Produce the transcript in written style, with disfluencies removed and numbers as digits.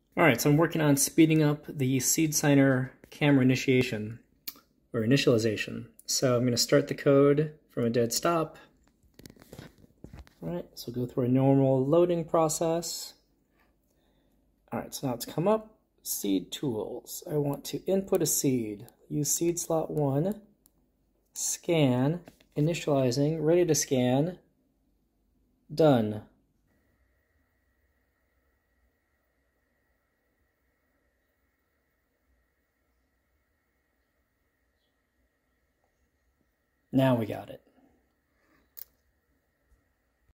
All right, so I'm working on speeding up the SeedSigner camera initiation, or initialization. So I'm going to start the code from a dead stop. All right, so go through a normal loading process. All right, so now it's come up, seed tools. I want to input a seed. Use seed slot 1, scan, initializing, ready to scan, done. Now we got it.